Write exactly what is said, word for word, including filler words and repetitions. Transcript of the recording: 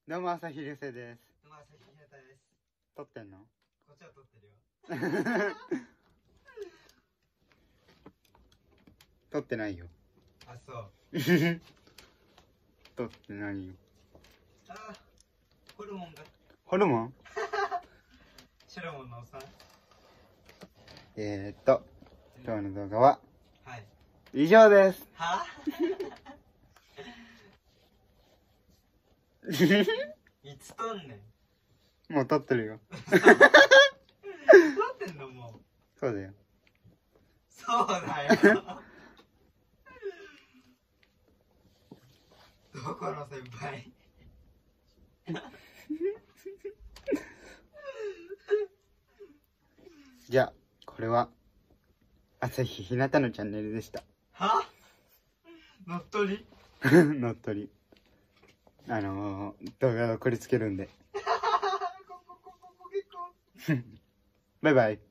どうも、朝日流星です。 どうも、朝日ひなたです。 撮ってんの？ こっちは撮ってるよ。 撮ってないよ。 あ、そう。 撮ってないよ。 ああ、ホルモンが。 ホルモン？ シロモンのおっさん。 えーっと、今日の動画は、 はい。 以上です。 はいつ撮んねん。 もう撮ってるよ。 撮ってんのもう。 そうだよ。 そうだよ。どこの先輩。 じゃあ、これは、朝日ひなたのチャンネルでした。 は乗っ取り乗っ取り。あのー、動画を送りつけるんで。バイバイ。